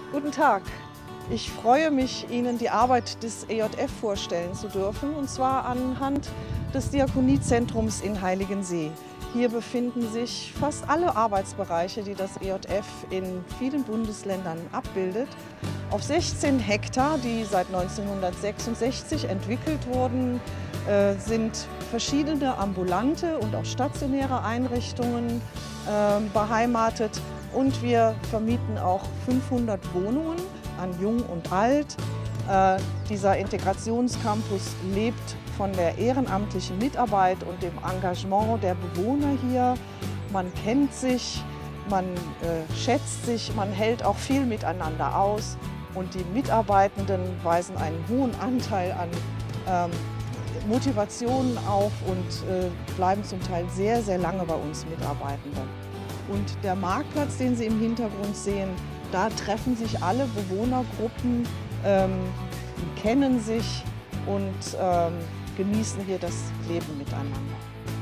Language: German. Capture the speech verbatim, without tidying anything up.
Guten Tag. Ich freue mich, Ihnen die Arbeit des E J F vorstellen zu dürfen, und zwar anhand des Diakoniezentrums in Heiligensee. Hier befinden sich fast alle Arbeitsbereiche, die das E J F in vielen Bundesländern abbildet. Auf sechzehn Hektar, die seit neunzehnhundertsechsundsechzig entwickelt wurden, äh, sind verschiedene ambulante und auch stationäre Einrichtungen äh, beheimatet. Und wir vermieten auch fünfhundert Wohnungen an Jung und Alt. Äh, dieser Integrationscampus lebt von der ehrenamtlichen Mitarbeit und dem Engagement der Bewohner hier. Man kennt sich, man äh, schätzt sich, man hält auch viel miteinander aus. Und die Mitarbeitenden weisen einen hohen Anteil an ähm, Motivation auf und äh, bleiben zum Teil sehr, sehr lange bei uns Mitarbeitende. Und der Marktplatz, den Sie im Hintergrund sehen, da treffen sich alle Bewohnergruppen, ähm, kennen sich und ähm, genießen hier das Leben miteinander.